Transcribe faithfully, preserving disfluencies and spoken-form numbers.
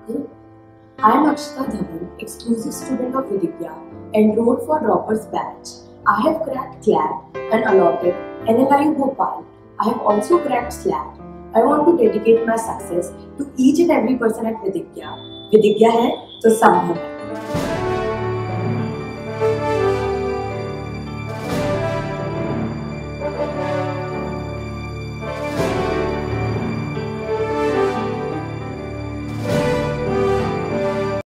Uncle. I am Akshita Dhawan, exclusive student of Vidya, enrolled for Droppers batch. I have cracked C L A D and allotted N L I U Bhopal. I have also cracked S L A D. I want to dedicate my success to each and every person at Vidya. Vidya hai to sambhav hai.